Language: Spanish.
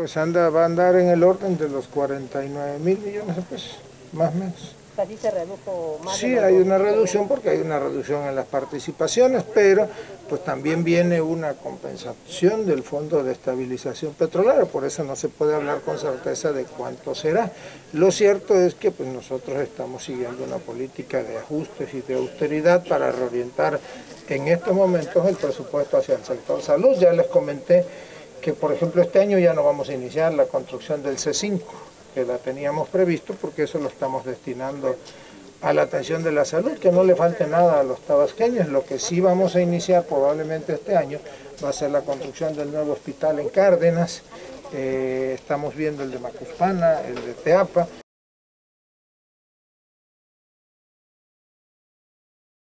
Pues va a andar en el orden de los 49.000 millones de pesos, más o menos. Casi se redujo más. Sí, hay una reducción porque hay una reducción en las participaciones, pero pues también viene una compensación del Fondo de Estabilización Petrolera, por eso no se puede hablar con certeza de cuánto será. Lo cierto es que pues nosotros estamos siguiendo una política de ajustes y de austeridad para reorientar en estos momentos el presupuesto hacia el sector salud. Ya les comenté que, por ejemplo, este año ya no vamos a iniciar la construcción del C5, que la teníamos previsto, porque eso lo estamos destinando a la atención de la salud, que no le falte nada a los tabasqueños. Lo que sí vamos a iniciar probablemente este año va a ser la construcción del nuevo hospital en Cárdenas, estamos viendo el de Macuspana, el de Teapa,